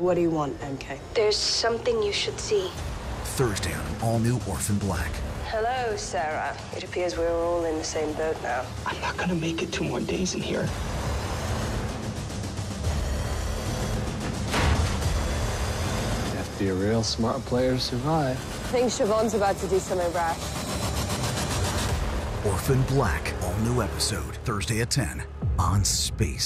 What do you want, MK? There's something you should see. Thursday on an all-new Orphan Black. Hello, Sarah. It appears we're all in the same boat now. I'm not gonna make it 2 more days in here. You have to be a real smart player to survive. I think Siobhan's about to do something rash. Orphan Black, all-new episode, Thursday at 10 on Space.